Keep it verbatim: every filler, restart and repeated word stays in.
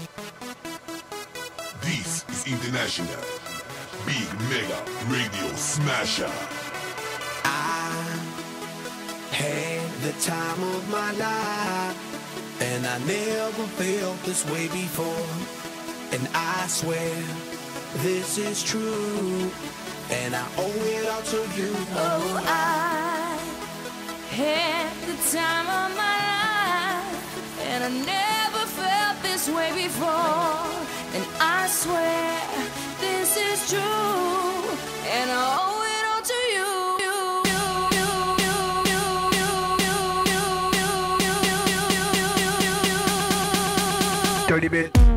This is International Big Mega Radio Smasher. I had the time of my life, and I never felt this way before. And I swear this is true, and I owe it all to you. Oh, I had the time of my life, and I never felt this way before. And I swear this is true, and I owe it all to you. Dirty bit.